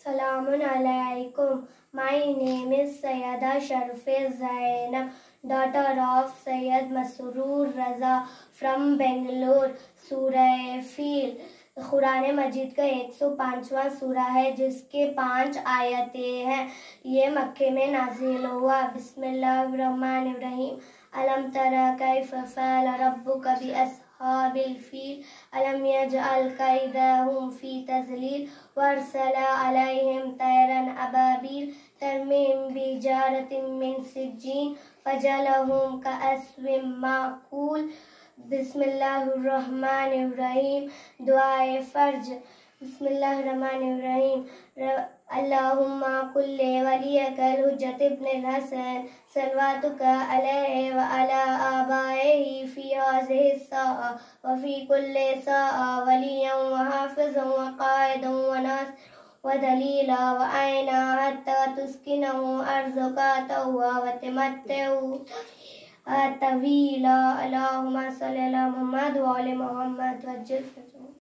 Salamun alaikum. My name is Sayyada Sharfe Zainab, daughter of Sayyid Masroor Raza from Bangalore. सूरह फील कुरान मजीद का 105वां सूरा है जिसके 5 आयतें हैं। ये मक्के में नाजिल हुआ। बिस्मिल्लाहिर्रहमानिर्रहीम। अलम तरा कैफ फ़अल रब्बुका बिअस्हाबिल फील अलम यजअल कैदहुम फी तज़लील वअरसला अलैहिम तैरन अबाबील तरमीम बिजारतिन मिन सिज्जीन फजअलहुम कअस्फिन माकूल। बिस्मिल्लाहिर्रहमानिर्रहीम। दुआए फ़र्ज। बिस्मिल्लाहिर्रहमानिर्रहीम। अल्लाहुम्मा कुल्ले वलियकल हुज्जत इब्नुल हसन सलवातुका अलैहि व अला आबाइही फी हाज़िहि साआ व फी कुल्ली साआ वलिय्यन व हाफ़िज़न व क़ाइदन व नासिरन व दलीला व आइना हत्ता तुस्किनहु अर्ज़ुका तौआ व तमत्तउ तवीला। अल्लाहुम्मा सल्लि अला मुहम्मद व आलि मुहम्मद वज्जिल।